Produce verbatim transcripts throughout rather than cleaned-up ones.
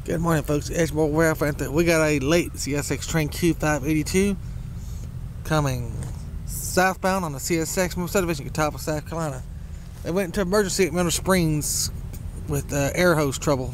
Good morning, folks. Edgemore Warehouse. We got a late C S X train Q five eighty-two coming southbound on the C S X subdivision, Catawba, South Carolina. They went into emergency at Mineral Springs with uh, air hose trouble.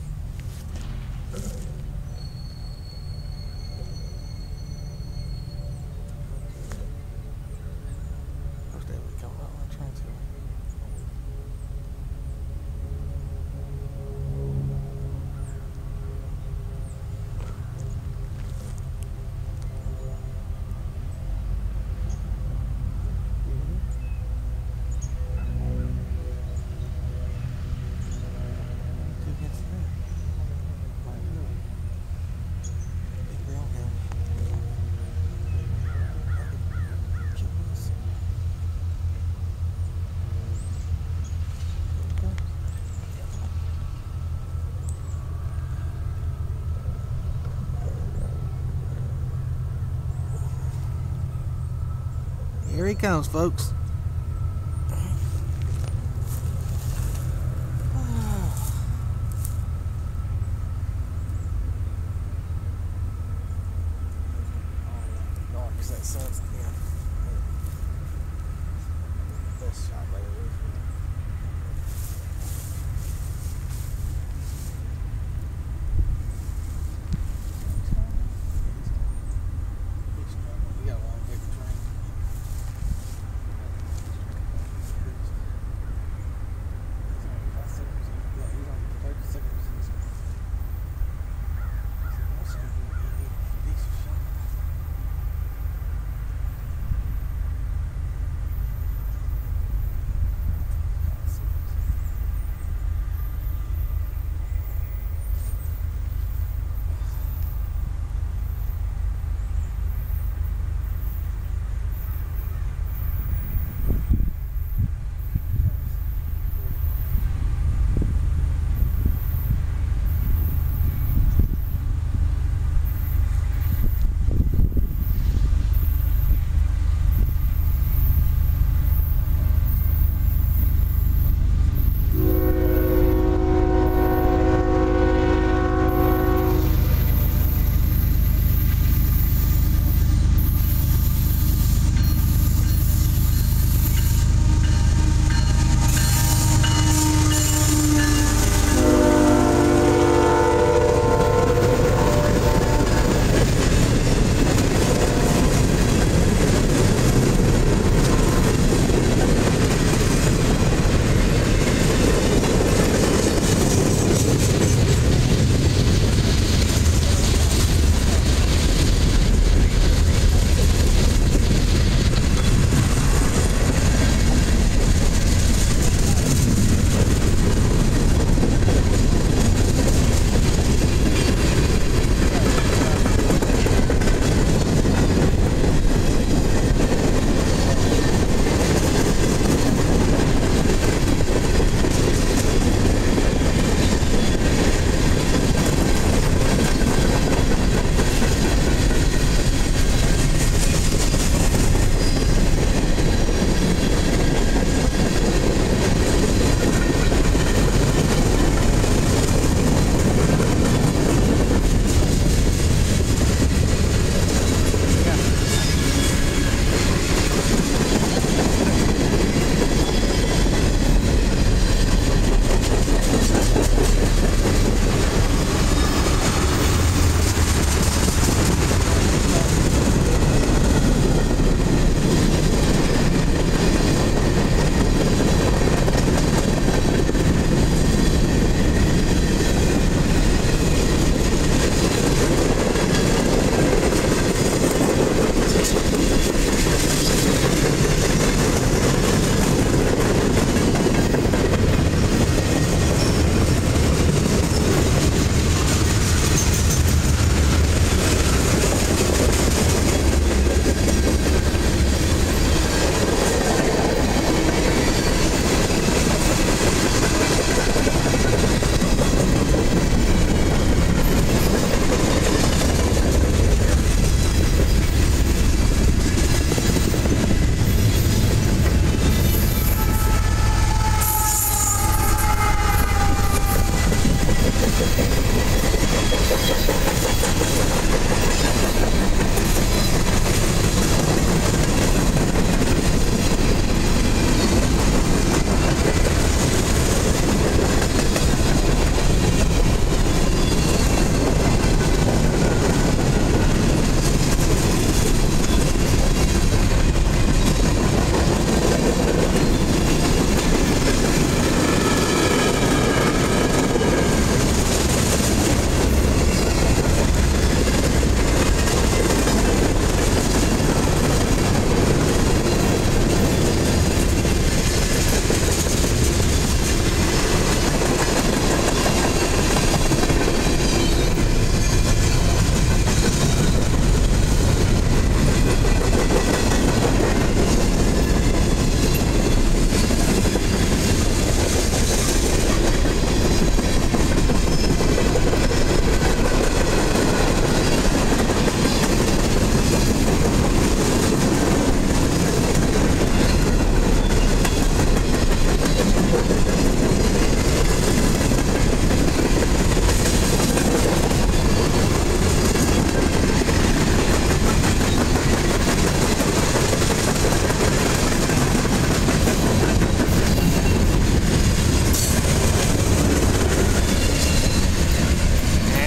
Here he comes, folks.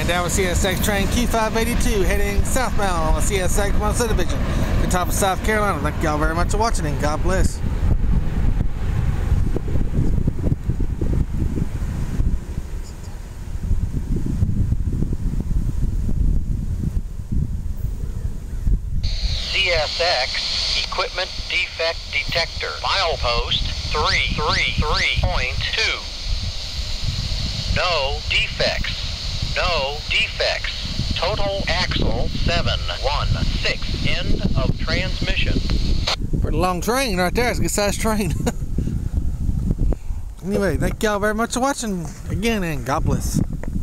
Right down with C S X train Q five eighty-two heading southbound on the C S X one subdivision, the top of South Carolina. Thank y'all very much for watching, and God bless. C S X Equipment Defect Detector, milepost three three three point two. No defects. No defects. Total axle seven one six. End of transmission. Pretty long train right there. It's a good sized train. Anyway, thank y'all very much for watching again, and God bless.